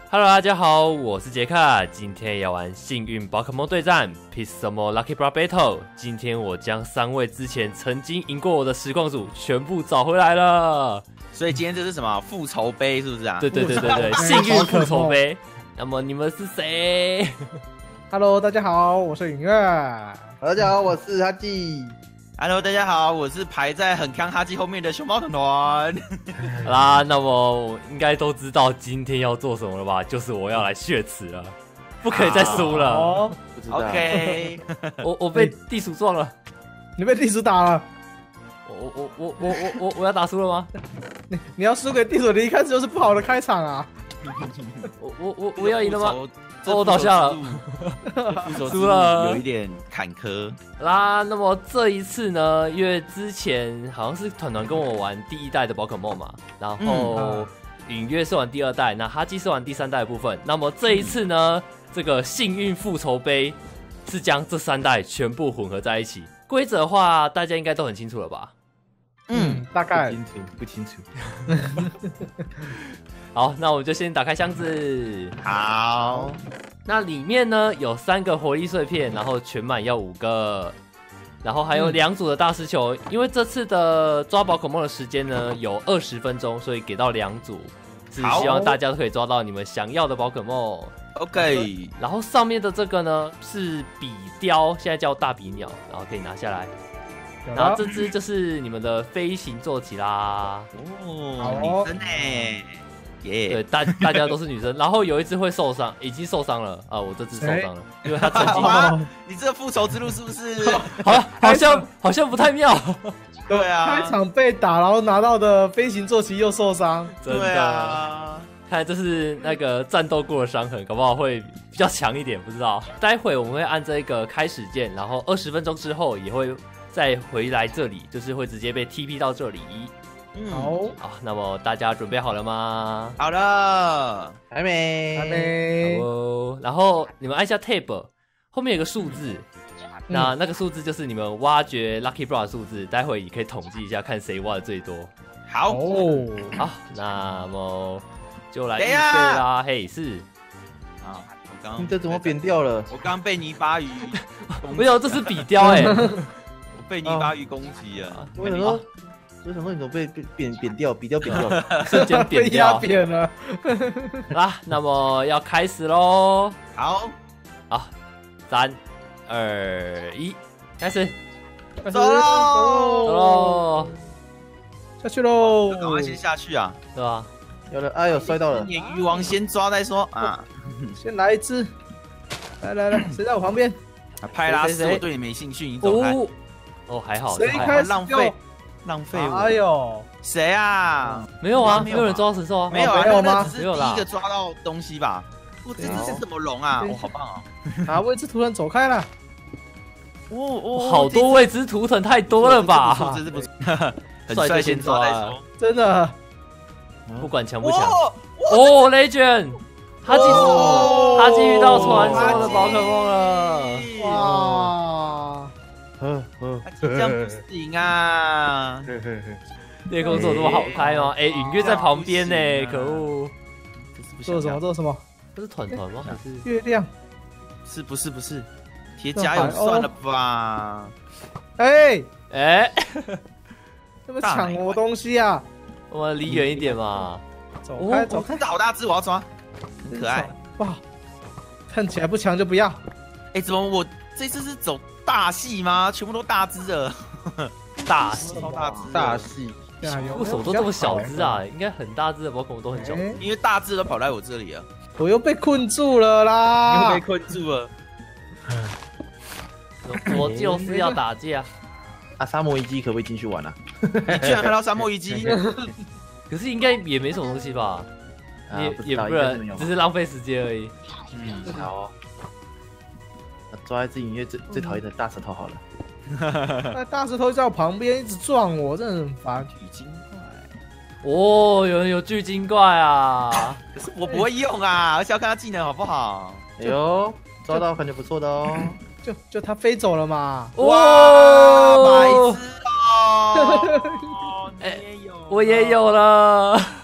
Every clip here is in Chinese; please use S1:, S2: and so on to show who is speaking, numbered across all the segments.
S1: Hello， 大家好，我是杰克，今天要玩幸运宝可梦对战 Pixelmon Lucky Bra Battle。今天我将3位之前曾经赢过我的实况组全部找回来了。
S2: 所以今天这是什么复仇杯，是不是啊？
S1: 对，幸运复仇杯。那么你们是谁
S3: ？Hello， 大家好，我是允月。
S4: 大家好，我是哈基。
S2: Hello， 大家好，我是排在很康哈基后面的熊猫团团。
S1: 好啦，那么我应该都知道今天要做什么了吧？就是我要来血池了，不可以再输了。
S3: 哦，
S4: 不知道。
S2: OK，
S1: 我被地鼠撞了，
S3: 你被地鼠打了。
S1: 我要打输了吗？
S3: 你要输给地鼠，你一开始就是不好的开场啊。
S1: 我要赢了吗？
S2: 我
S1: 倒下了，输了，
S2: 有一点坎坷
S1: 啦。那么这一次呢，因为之前好像是团团跟我玩第1代的宝可梦嘛，然后允月是玩第2代，那哈基是玩第3代的部分。那么这一次呢，这个幸运复仇杯是将这3代全部混合在一起。规则的话，大家应该都很清楚了吧？
S3: 大概
S4: 不清楚。
S1: 好，那我们就先打开箱子。
S2: 好，
S1: 那里面呢有3个活力碎片，然后全满要5个，然后还有2组的大师球。因为这次的抓宝可梦的时间呢有20分钟，所以给到2组，是希望大家都可以抓到你们想要的宝可梦。
S2: OK，
S1: 然后上面的这个呢是比雕，现在叫大比鸟，然后可以拿下来。然后这只就是你们的飞行坐骑啦。
S2: 哦，女生欸。
S1: 对，大家都是女生，然后有一只会受伤，已经受伤了啊！我这只受伤了，因为他曾经
S2: 你这个复仇之路是不是？
S1: 好像不太妙。
S2: 对啊，
S3: 开场被打，然后拿到的飞行坐骑又受伤。
S2: 对啊，
S1: 看来这是那个战斗过的伤痕，搞不好会比较强一点，不知道。待会我们会按这个开始键，然后20分钟之后也会再回来这里，就是会直接被 TP 到这里。
S3: 好，
S1: 那么大家准备好了吗？
S2: 好了，
S4: 还没。
S1: 好哦，然后你们按下 Tab， 后面有个数字，那个数字就是你们挖掘 Lucky Bra 的数字，待会也可以统计一下，看谁挖的最多。
S2: 好，
S1: 好，那么就来预备啦。嘿，是
S2: 啊，我刚
S4: 你这怎么扁掉了？
S2: 我刚被泥巴鱼，
S1: 没有，这是比雕哎，
S2: 我被泥巴鱼攻击了。
S4: 为什么你怎么被扁掉？比掉扁掉了，
S1: 瞬间扁掉，
S3: 被压扁了。
S1: 那么要开始喽。
S2: 好
S1: ，3、2、1，开始，
S2: 走喽，
S3: 下去喽，
S2: 赶快先下去啊，
S1: 对吧？
S4: 有了，哎呦，摔到了。
S2: 鲶鱼王先抓再说啊。
S3: 先来一只，来，谁在我旁边？
S2: 派拉斯，我对你没兴趣，你走开。
S1: 哦，还好，
S3: 谁开始
S2: 浪费我！
S3: 哎呦，
S2: 谁啊？
S1: 没有啊，没有人抓到神兽啊，
S2: 没有啊，
S3: 没有吗？
S2: 只是第一个抓到东西吧？我这只是什么龙啊？好棒啊！
S3: 啊，未知图腾走开了。
S1: 好多未知图腾太多了吧？
S2: 这只不错，很帅，先抓再说。
S3: 真的，
S1: 不管强不强。哦 ，Legend， 哈基遇到传说的宝可梦了。
S3: 哇！
S2: 这样不行啊！
S1: 夜空怎么这么好开吗？允月在旁边呢，可恶！
S3: 做什么？
S1: 这是团团吗？还是
S3: 月亮？
S2: 不是，铁甲蛹算了吧？
S3: 哎，这么
S2: 大
S3: 抢我东西啊！
S1: 我们离远一点嘛。
S3: 走开！
S2: 真的好大只，我要抓，很可爱。
S3: 哇，看起来不强就不要。
S2: 怎么我这次是走大系吗？全部都大只的，
S1: 大系，
S4: 大系。
S1: 为什么都这么小只啊？应该很大只的宝可梦都很小只，
S2: 因为大只都跑来我这里了。
S3: 我又被困住了啦！
S2: 又被困住了。
S1: 我就是要打架。
S4: 沙漠遗迹可不可以进去玩啊？
S2: 你居然看到沙漠遗迹？
S1: 可是应该也没什么东西吧？也不然，只是浪费时间而已。
S4: 好。抓一只隐约最讨厌的大石头好了。
S3: 那大石头在我旁边一直撞我，真的很烦。
S2: 巨精怪，
S1: 有人有巨精怪啊！
S2: 可是我不会用啊，而且要看他技能好不好。
S4: 哎呦，抓到感觉不错的哦。
S3: 就他飞走了嘛。
S2: 哇，白痴哦！你也有，
S1: 我也有了。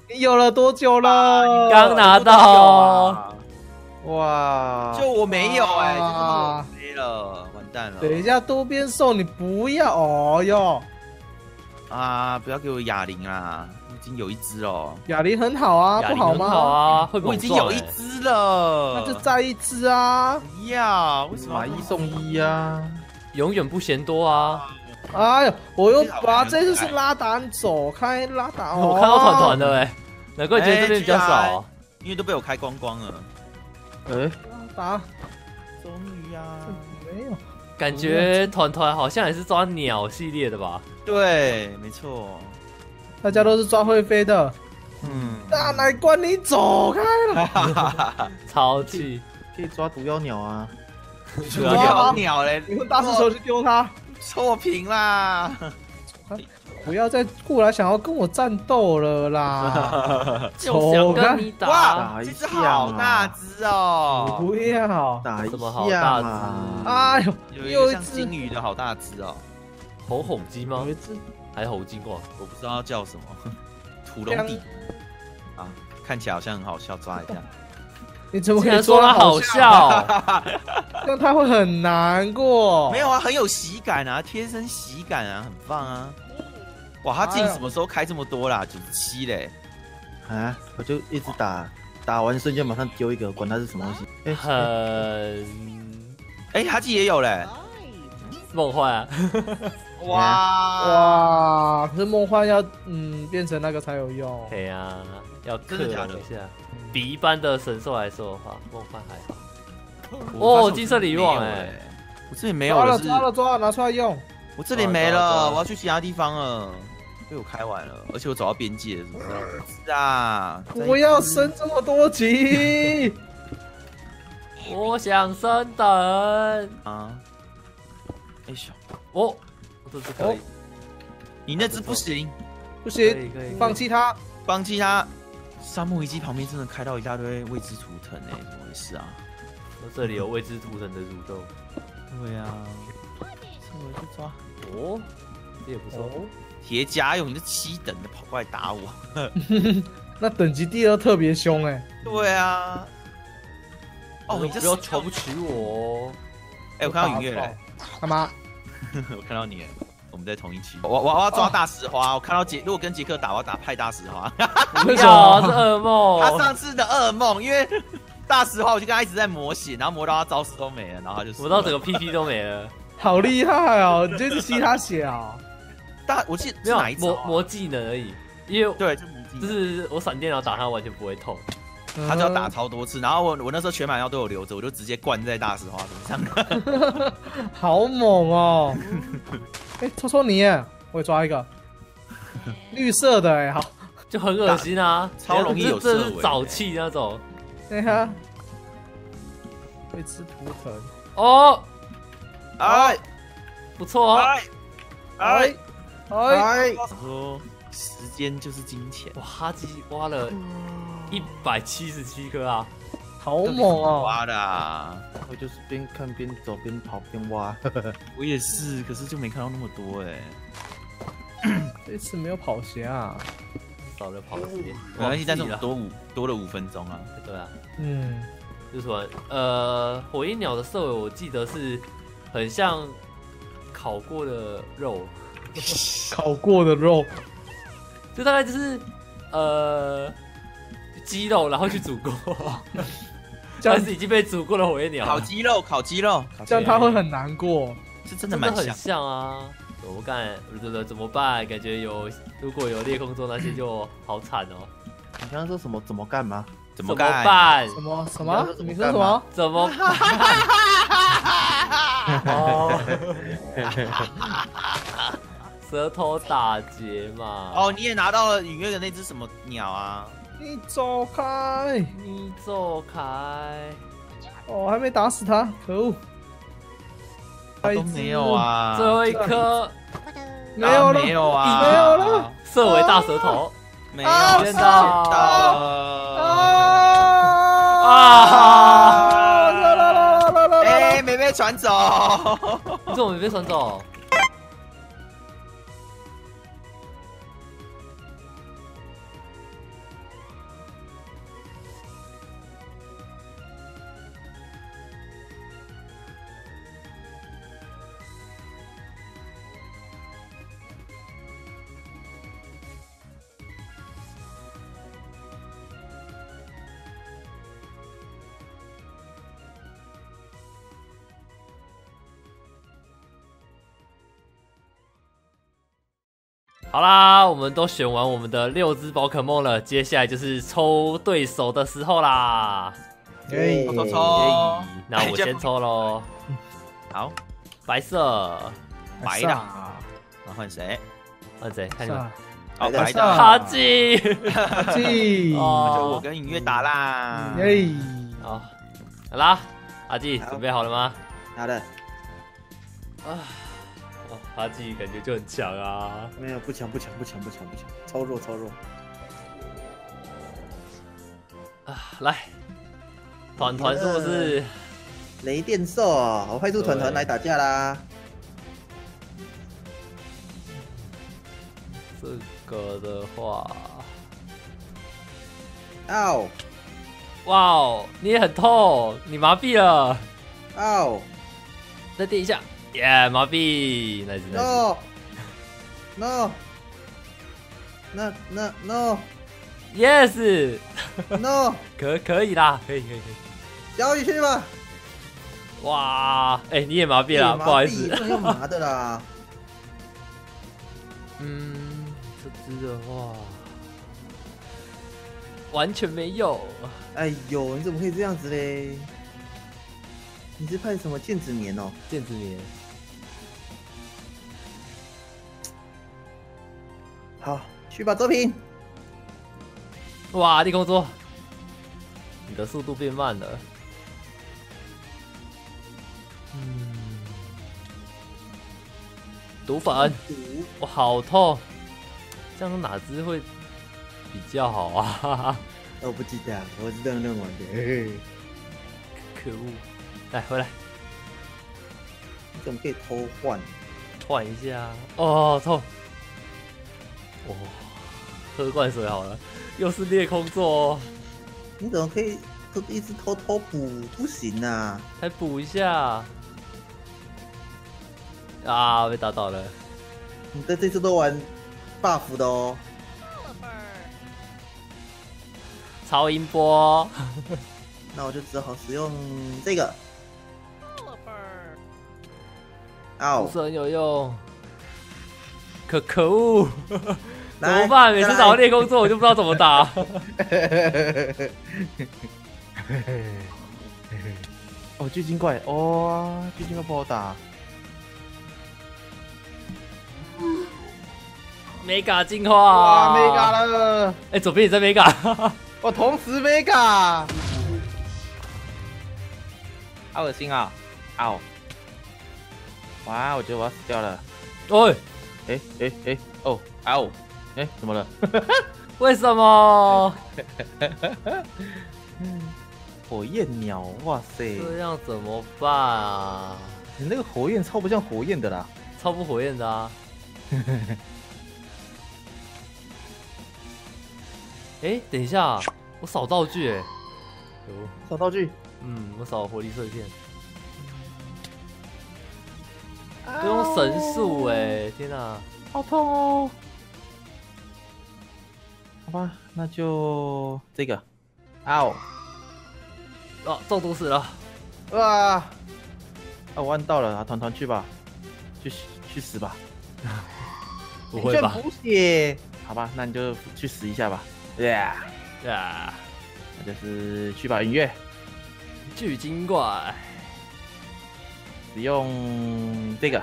S3: 你有了多久了？
S1: 刚拿到。
S3: 哇！
S2: 就我没有哎，就是
S3: 哇
S2: 我没了，完蛋了。
S3: 等一下多边兽，你不要哦哟！
S2: 啊，不要给我哑铃啦，我已经有一只了。
S3: 哑铃很好啊，
S1: 哑
S3: 不好
S1: 铃很好
S3: 吗？
S1: 啊，会
S2: 我已
S1: 猛撞欸
S2: 经有一只了，
S3: 那就再一只啊！
S2: 不要，为什么
S4: 买一送一啊！
S1: 永远不嫌多啊！
S3: 哎呦，我又把这次是拉达你走开，拉达哦！
S1: 我看到团团的哎，难怪觉得这边比较少。
S2: 因为都被我开光光了。
S4: 哎，
S3: 拉达
S2: 终于啊，
S3: 没有，
S1: 感觉团团好像也是抓鸟系列的吧？
S2: 对，没错。
S3: 大家都是抓会飞的。
S2: 嗯，
S3: 大奶关你走开了！
S1: 超气！
S4: 可以抓毒妖鸟啊！
S2: 主要鸟嘞，
S3: 你用大石头去丢它，
S2: 错评啦！
S3: 不要再过来想要跟我战斗了啦！
S1: 就想跟你打，
S2: 哇，
S4: 打一
S2: 这只
S4: 下
S2: 好
S4: 嘛
S2: 大只哦，
S3: 不要！
S4: 打一
S1: 怎么好
S4: 下
S1: 大
S4: 嘛！
S3: 哎呦，
S2: 有一个像
S3: 又一只
S2: 金鱼的好大只哦，
S1: 吼吼鸡吗
S3: 有？一只
S1: 还是吼金哇？
S2: 我不知道叫什么，土龙底啊，看起来好像很好笑，抓一下。
S3: 你怎么可以
S1: 竟然说他好
S3: 笑？
S1: 笑，
S3: 这样他会很难过。
S2: 没有啊，很有喜感啊，贴身喜感啊，很棒啊！哇，他镜什么时候开这么多啦？97嘞！
S4: 啊，我就一直打，打完瞬间马上丢一个，管它是什么东西。哎，
S1: 很
S2: 哎，哈记也有嘞！
S1: 梦幻啊！
S2: 哇，
S3: 哇！可是梦幻要变成那个才有用。
S1: 对呀，要克
S2: 真的假的
S1: 一下。比一般的神兽来说的话，梦幻还好。哦，金色鲤鱼网哎，
S2: 我这里没有
S3: 抓了
S2: 了，是
S3: 抓了抓了，拿出来用。
S2: 我这里没了，我要去其他地方了。被我开完了，而且我走到边界了，是不是？是啊，
S3: 不要升这么多级。
S1: 我想升等。
S2: 啊！哎呦，
S1: 哦，这只可以，
S2: 你那只不行，
S3: 不
S1: 可以
S3: 行，
S1: 可以，
S3: 放弃它。
S2: 放弃它。沙漠遗迹旁边真的开到一大堆未知图腾哎，怎么回事啊？
S1: 这里有未知图腾的蠕动。
S2: 对啊，这我去抓。
S1: 哦，这也不错。
S2: 铁甲勇，你这7等的跑过来打我。
S3: 那等级第2特别凶哎。
S2: 对啊。哦，你这
S1: 不要瞧不起我哦。
S2: 哎，我看到云月了，
S3: 干嘛？
S2: 我看到你了，我们在同一区。我要抓大石花，我看到如果跟杰克打，我要打派大石花。
S1: 不要，是噩梦。
S2: 他上次的噩梦，因为大石花，我就跟他一直在磨血，然后磨到他招式都没了，然后他就
S1: 磨到整个 PP 都没了。
S3: 好厉害哦！你就是吸他血啊？
S2: 我记得
S1: 没有
S2: 是哪一招啊
S1: 磨技能而已，因为
S2: 对，就磨技
S1: 就
S2: 能，
S1: 是我闪电然后打他完全不会痛。
S2: 他就要打超多次，然后我那时候全满药都有留着，我就直接灌在大石花身上。
S3: 好猛哦！哎，戳戳你耶，我也抓一个绿色的哎，好，
S1: 就很恶心啊，
S2: 超容易有
S1: 这
S2: 色尾
S1: 是沼气那种。
S3: 等一下，会吃图腾，
S1: 哦，
S2: 哎
S1: 不错哦。
S2: 哎哎！
S3: 哎，
S2: 他说时间就是金钱，
S1: 哇，哈基挖了177颗啊！
S3: 好猛哦！
S2: 挖的啊！
S4: 我就是边看边走边跑边挖。
S2: 我也是，可是就没看到那么多哎。
S3: 这次没有跑鞋啊。
S1: 少了跑鞋，
S2: 没关系，但是我
S1: 了。
S2: 多了5分钟啊。
S1: 对啊，
S3: 嗯，
S1: 就是说，火鹰鸟的色尾我记得是很像烤过的肉，
S3: 烤过的肉，
S1: 就大概就是鸡肉，然后去煮过，
S3: 这样
S1: 但是已经被煮过的火鹰鸟，
S2: 烤鸡肉，烤鸡肉，
S3: 这样他会很难过。
S2: 是真的
S1: 真的很
S2: 蛮像。
S1: 像啊。怎么干？怎么办？感觉如果有裂空做那些就好惨哦。
S4: 你刚刚说什么？怎么干嘛？
S2: 怎
S1: 么
S2: 么干？
S1: 办？
S3: 什么？
S4: 你
S3: 你说什么？
S1: 怎么办？哦，舌头打结嘛。
S2: 哦，你也拿到了隐约的那只什么鸟啊？
S3: 你走开！
S1: 你走开！
S3: 哦，还没打死他，可恶！
S2: 都没有啊，
S1: 最后一颗
S3: 没有了，
S2: 没有啊，
S3: 没有了，
S1: 色尾大舌头，
S2: 没有
S3: 啊
S1: 见
S2: 见
S1: 到
S2: 到
S1: 啊！
S2: 哎，没被传走。
S1: 你怎么没被传走？ 好啦，我们都选完我们的6只宝可梦了，接下来就是抽对手的时候啦。
S3: 哎，
S2: 抽，
S1: 那我先抽喽。
S2: 好，
S1: 白色，
S2: 白的，那换谁？
S1: 换谁？看你们。
S2: 哦，
S3: 白的
S2: 白的，
S1: 哈基，
S3: 记，
S1: 哦
S2: 那就我跟影月打啦。
S3: 耶，
S1: 好，好啦，阿纪准备好了吗？
S4: 好的，
S1: 啊，哦，哈基感觉就很强啊。
S4: 没有不强，超弱。
S1: 啊，来，团团是不是？
S4: 雷电兽啊，我派出团团来打架啦。
S1: 这个的话，
S4: 嗷
S1: 哇哦，你也很痛，你麻痹了，
S4: 嗷
S1: 再垫一下，耶，麻痹，nice nice，
S4: ，no no
S1: yes，
S4: no，
S1: 可以啦，可以，
S4: 交回去吧。
S1: 哇，哎，你也麻痹了，不好意思，
S4: 不能用麻的啦。
S1: 这只的话完全没有，
S4: 哎呦，你怎么可以这样子嘞？你是派什么剑子棉哦？
S1: 剑子棉，
S4: 好，去吧，周平。
S1: 哇，立空桌，你的速度变慢了，毒粉，哇，好痛，这样哪只会比较好啊？
S4: 我不记得，我是这样玩的。嘿嘿，
S1: 可恶！来，回来
S4: 你怎么可以偷换？
S1: 换一下。哦，痛！哦，喝罐水好了，又是裂空座哦，
S4: 你怎么可以一直偷补？不行啊！
S1: 来补一下。啊，被打倒了。
S4: 你在这次都玩 buff 的哦。
S1: 超音波，
S4: 那我就只好使用这个。
S1: 不
S4: 哦，
S1: 是很有用。可恶，怎
S4: 来
S1: 么办？每次
S4: 再来
S1: 打到裂空座，我就不知道怎么打。
S2: 哦，巨鲸怪，哦，巨鲸怪不好打。
S1: Mega 进化，
S3: 哇，mega 了，
S1: 哎，左边也在 Mega，
S3: 我同时 mega，
S2: 好恶心啊！嗷！哇，我觉得我要死掉了。
S1: 喂，
S2: 哦，嗷！哎，怎么了？
S1: 为什么
S2: 火焰鸟，哇塞！
S1: 这样怎么办啊？
S2: 你那个火焰超不像火焰的啦。
S1: 超不火焰的啊！哎，等一下，我扫道具哎，有，
S2: 找道具，
S1: 我扫活力碎片，不用神速哎，天哪！
S2: 好痛哦。好吧，那就这个。嗷！
S1: 啊，中毒死了！
S3: 哇，
S2: 啊，我按到了，团团去吧，去死吧。
S1: 不会吧？
S3: 补血，
S2: 好吧，那你就去死一下吧。Yeah，
S1: 呀，
S2: 那就是去吧，音乐，
S1: 巨鲸怪，
S2: 使用这个。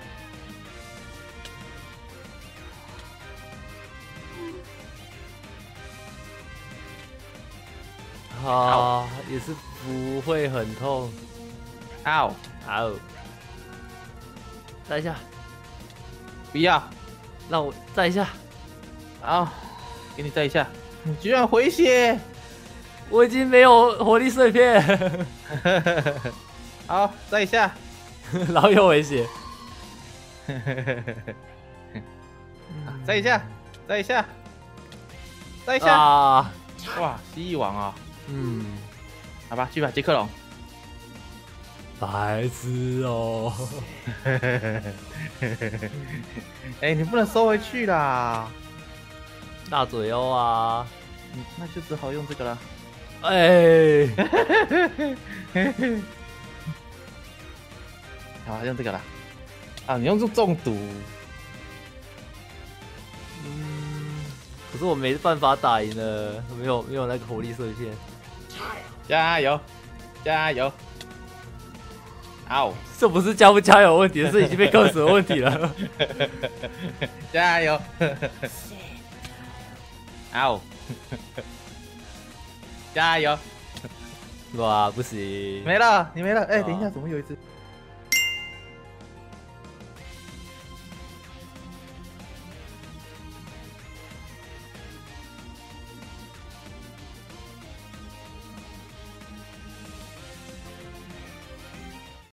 S1: 啊，也是不会很痛。
S2: 嗷！
S1: 好，再一下，
S2: 不要，
S1: 让我再一下。
S2: 好，给你再一下。你居然回血！
S1: 我已经没有活力碎片，
S2: 好，再一下。
S1: 然后又回血。
S2: 再一下，再一下，再一下。
S1: 啊，
S2: 哇，蜥蜴王啊！
S1: 嗯，
S2: 好吧，去吧，杰克龙。
S1: 白痴哦。
S2: 哎，你不能收回去啦。
S1: 大嘴欧啊！
S2: 那就只好用这个了。
S1: 哎，
S2: 好吧，用这个啦。啊，你用中毒。
S1: 是我没办法打赢了，没有那个火力射线。
S5: 加油，加油！嗷，
S1: 这不是加不加油的问题，是已经被克死的问题了。
S5: 加油！嗷，加油！
S1: 哇，不行！
S4: 没了，你没了。哎，等一下，怎么有一只？